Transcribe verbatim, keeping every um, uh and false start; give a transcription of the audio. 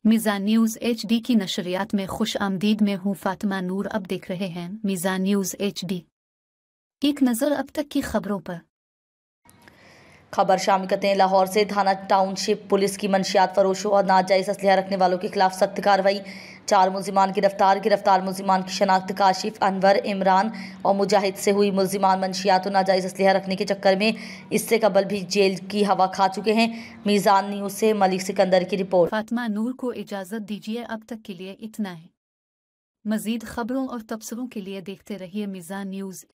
मीज़ान news H D की नशरियात में खुश आमदीद में हूँ फातिमा नूर। अब देख रहे हैं मीज़ान न्यूज़ एच डी। एक नज़र अब तक की खबरों पर। खबर शामिल करते हैं लाहौर से। थाना टाउनशिप पुलिस की मंशियात फरोशों और नाजायज़ असलहा रखने वालों के खिलाफ सख्त कार्रवाई। चार मुलजिमान गिरफ्तार। गिरफ्तार मुलजिमान की शनाख्त काशिफ, अनवर, इमरान और मुजाहिद से हुई। मुलजिमान मंशियात और नाजायज़ असलहा रखने के चक्कर में इससे कबल भी जेल की हवा खा चुके हैं। मीज़ान न्यूज़ से मलिक सिकंदर की रिपोर्ट। फातिमा नूर को इजाज़त दीजिए, अब तक के लिए इतना है। मज़ीद खबरों और तबसरों के लिए देखते रहिए मीज़ान न्यूज़।